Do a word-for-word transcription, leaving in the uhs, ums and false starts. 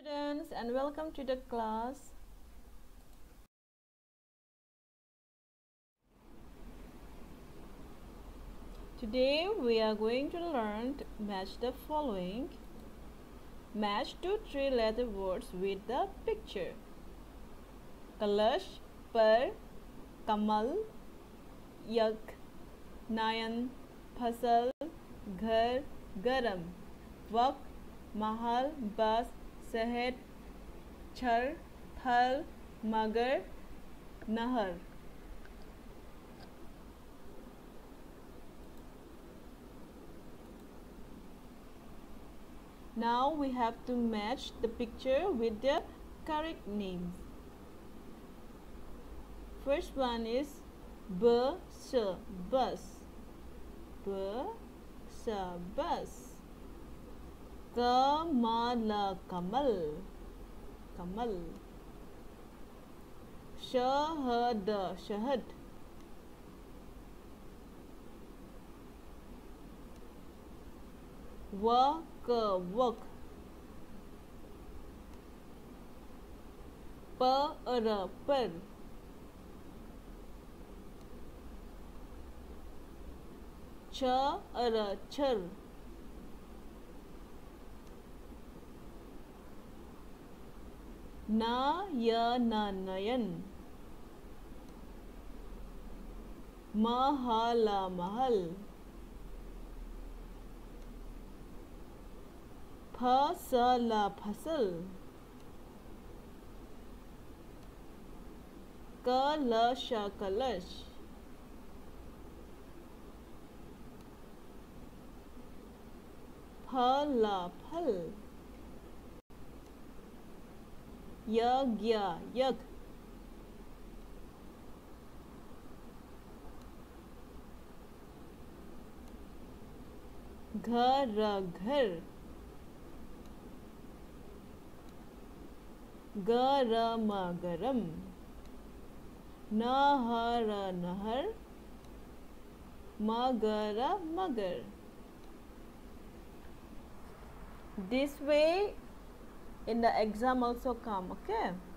Students, and welcome to the class. Today we are going to learn to match the following. Match two three letter words with the picture. Kalash, par, kamal, yak, nayan, fasal, ghar, garam, wak, mahal, bas, sehet, char, thal, magar, nahar. Now we have to match the picture with the correct names. First one is bus, bus, bus, bus. Kamala, kamal, kamal. Shahad, shahad. Wak, wak. Par, par. Char, char. Na, ya, na, nayan. Mahala, mahal. Fasala, fasal. Kalasha, kalash. Phala, phal. Yagya, yag. Ghar, ghar. Garama, garam. Nahara, nahar. Magara, magar. This way in the exam also come, okay?